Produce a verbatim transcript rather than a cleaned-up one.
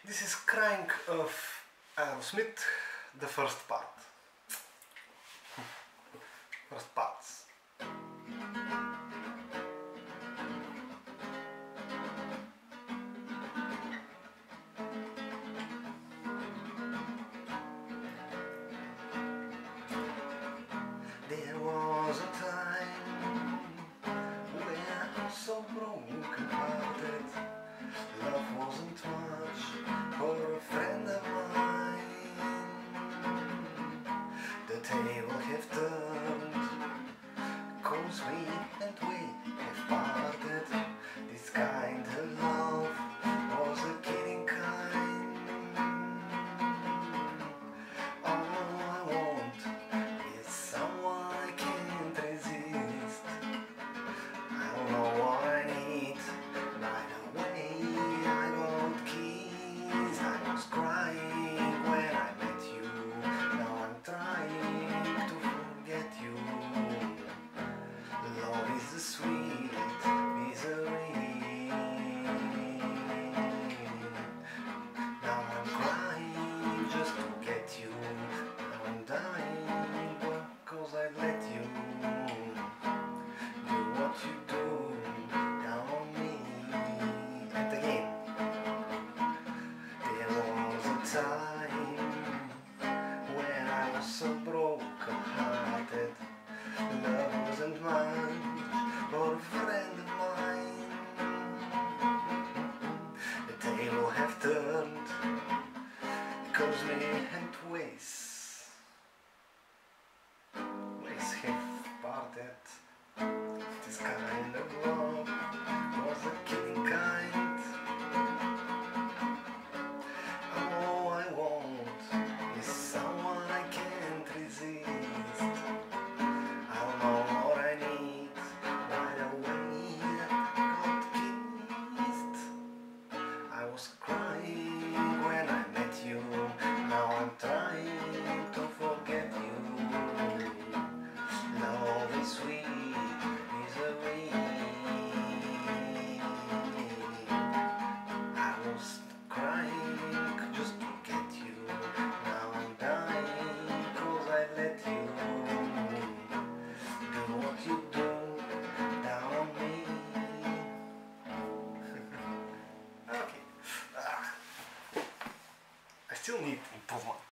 This is Cryin of Aerosmith, the first part. First parts. There was a time when I was so broken hearted. Love wasn't much for a friend of mine. The table have turned, 'cause we and we have parted. This kind of love was a killing kind. All I want is someone I can't resist. I don't know what I need. By the way I got keys, I was crying when I met you. Now I'm trying to forget you. Love is a sweet misery. Now I'm crying just to get you. Now I'm dying 'cause I let you do what you do down on me. And again, there was a time when I was so broken hearted. Love wasn't much for a friend of mine. The table have turned, 'cause we had ways. Ways have parted. This kind of love was a killing kind. All I want is someone I can't resist. I don't know what I need. By the way I got kissed, I was crying when I met you. Now I'm trying to forget you. Love is sweet misery. I was crying just to get you. Now I'm dying 'cause I let you